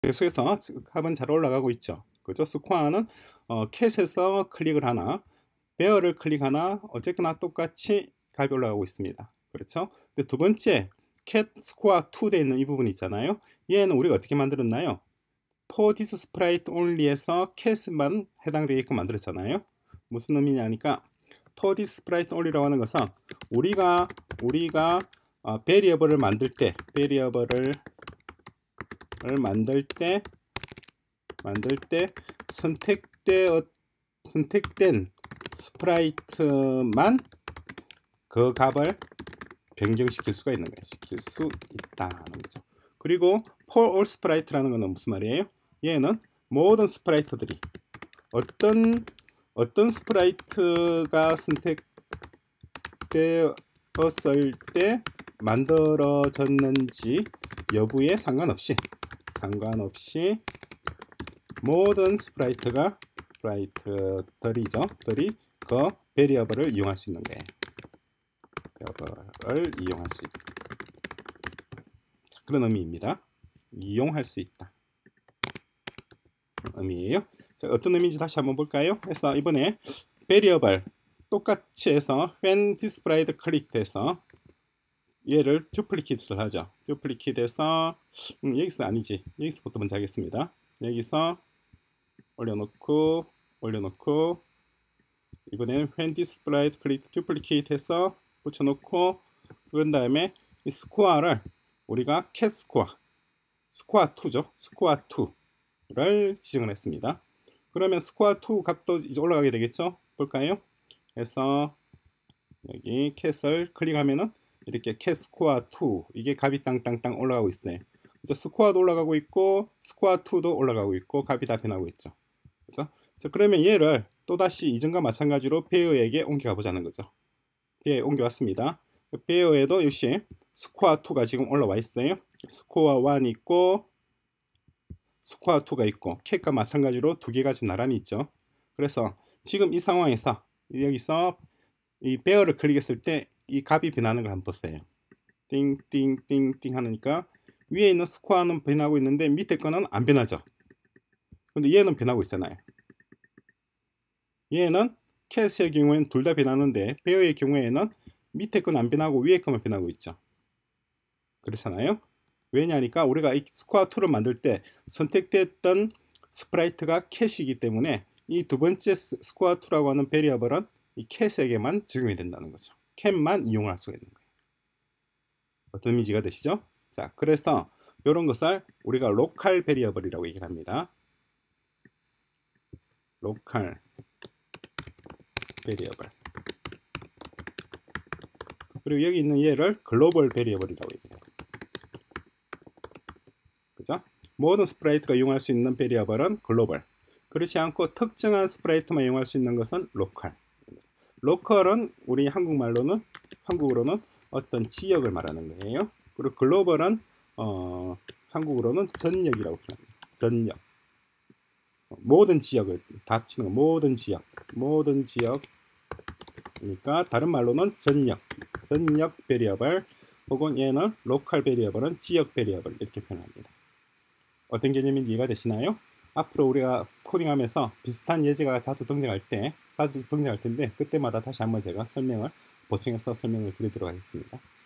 계속해서 값은 잘 올라가고 있죠. 그죠? 스코어는 캣에서 클릭을 하나, 베어를 클릭하나 어쨌거나 똑같이 값이 올라가고 있습니다. 그렇죠? 근데 두 번째 캣 스코어 2 돼 있는 이 부분 있잖아요. 얘는 우리가 어떻게 만들었나요? for this sprite only에서 캣만 해당되게끔 만들었잖아요. 무슨 의미냐니까 for this sprite only라고 하는 것은 우리가 베리어블을 만들 때 선택된 스프라이트만 그 값을 변경시킬 수가 있는 거예요. 시킬 수 있다는 거죠. 그리고 for all sprite라는 것은 무슨 말이에요? 얘는 모든 스프라이트들이 어떤 스프라이트가 선택되었을 때 만들어졌는지 여부에 상관없이 모든 스프라이트들이 그 베리어블을 이용할 수 있는 거예요. 베리어블을 이용할 수 있다. 그런 의미입니다. 이용할 수 있다. 의미예요. 자, 어떤 의미인지 다시 한번 볼까요? 그래서 이번에 베리어블 똑같이 해서 when displayed 클릭돼서 얘를 듀플리케이트를 하죠. 듀플리케이트해서 여기서 아니지. 여기서부터 먼저 하겠습니다. 여기서 올려놓고 이번에는 when displayed click duplicate 해서 붙여놓고 그런 다음에 이 스코어를 우리가 cat 스코어 2죠. 스코어 2를 지정을 했습니다. 그러면 스코어 2 값도 이제 올라가게 되겠죠. 볼까요? 그래서 여기 cat을 클릭하면은 이렇게 cat 스코어 2 이게 값이 땅땅땅 올라가고 있어요. 그죠? 스코어도 올라가고 있고 스코어 2도 올라가고 있고 값이 다 변하고 있죠. 그죠? 자, 그러면 얘를 또다시 이전과 마찬가지로 베어에게 옮겨가 보자는 거죠. 베어에 옮겨왔습니다. 베어에도 역시 스코어 2가 지금 올라와 있어요. 스코어 1 있고 스코어 2가 있고 캣과 마찬가지로 두 개가 지금 나란히 있죠. 그래서 지금 이 상황에서 여기서 이 베어를 클릭했을 때 이 값이 변하는 걸 한번 보세요. 띵띵띵띵 하니까 위에 있는 스코어는 변하고 있는데 밑에 거는 안 변하죠. 근데 얘는 변하고 있잖아요. 얘는 캣의 경우에는 둘 다 변하는데 베어의 경우에는 밑에 건 안 변하고 위에 거만 변하고 있죠. 그렇잖아요. 왜냐니까 우리가 이 스코어 2를 만들 때 선택됐던 스프라이트가 캣이기 때문에 이 두 번째 스코어 2라고 하는 베리어블은 이 캣에게만 적용이 된다는 거죠. 캣만 이용할 수가 있는 거예요. 어떤 의미가 되시죠? 자, 그래서 이런 것을 우리가 로컬 베리어블이라고 얘기를 합니다. 로컬 베리어블. 그리고 여기 있는 얘를 글로벌 베리어블이라고 얘기해요. 그죠? 모든 스프라이트가 이용할 수 있는 베리어블은 글로벌. 그렇지 않고 특정한 스프라이트만 이용할 수 있는 것은 로컬. 로컬은 우리 한국으로는 어떤 지역을 말하는 거예요. 그리고 글로벌은 한국으로는 전역이라고 표현합니다. 전역. 모든 지역을 다 합치는 거. 모든 지역. 그러니까 다른 말로는 전역 베리어블 혹은 얘는 로컬 베리어블은 지역 베리어블 이렇게 표현합니다. 어떤 개념인지 이해가 되시나요? 앞으로 우리가 코딩하면서 비슷한 예제가 자주 등장할 텐데 그때마다 다시 한번 제가 보충해서 설명을 드리도록 하겠습니다.